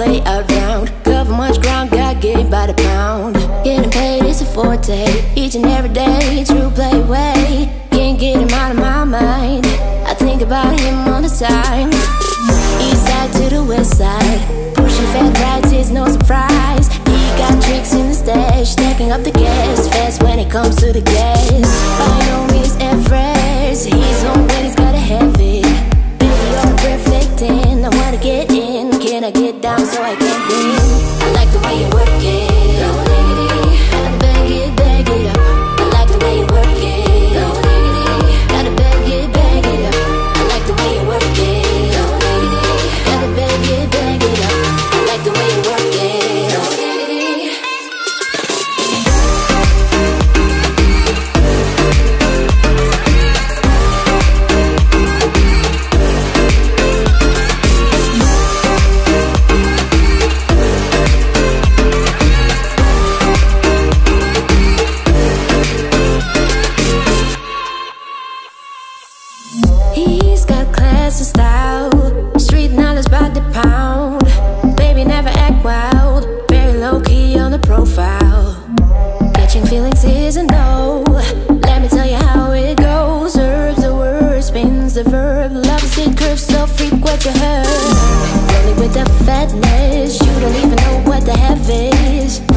way around. Cover much ground, got game by the pound. Getting paid is a forte, each and every day. True play way, can't get him out of my mind. I think about him on the side. East side to the west side, pushing fat rides is no surprise. He got tricks in the stash, stacking up the gas fast when it comes to the gas. By no means average, he's on when he's gotta have it. Baby, you're a perfect 10. I wanna get in, can I get down so I can win? I like the way you work it. Gotta bag it up. I like the way you work it. Gotta bag it up. I like the way you work it. Gotta bag it up. I like the way you work it. He's got class and style, street knowledge by the pound. Baby, never act wild, very low-key on the profile. Catching feelings is a no, let me tell you how it goes. Herbs the word, spins the verb. Love is it curves so frequent you heard. Only with the fatness, you don't even know what the half is.